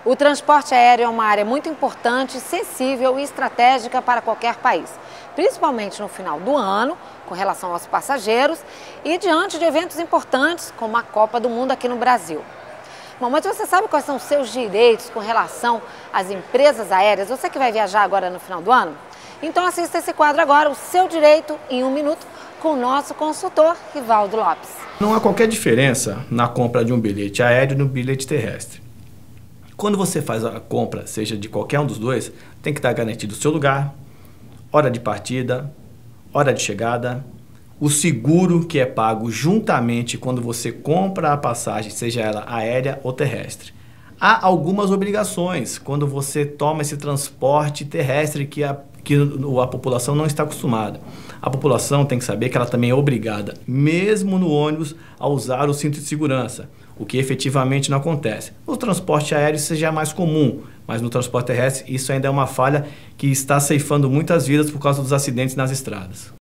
O transporte aéreo é uma área muito importante, sensível e estratégica para qualquer país, principalmente no final do ano, com relação aos passageiros e diante de eventos importantes, como a Copa do Mundo aqui no Brasil. Bom, mas você sabe quais são os seus direitos com relação às empresas aéreas? Você que vai viajar agora no final do ano? Então assista esse quadro agora, O Seu Direito em 1 Minuto, com o nosso consultor, Rivaldo Lopes. Não há qualquer diferença na compra de um bilhete aéreo e no bilhete terrestre. Quando você faz a compra, seja de qualquer um dos dois, tem que estar garantido o seu lugar, hora de partida, hora de chegada, o seguro que é pago juntamente quando você compra a passagem, seja ela aérea ou terrestre. Há algumas obrigações quando você toma esse transporte terrestre que a população não está acostumada. A população tem que saber que ela também é obrigada, mesmo no ônibus, a usar o cinto de segurança, o que efetivamente não acontece. No transporte aéreo isso já é mais comum, mas no transporte terrestre isso ainda é uma falha que está ceifando muitas vidas por causa dos acidentes nas estradas.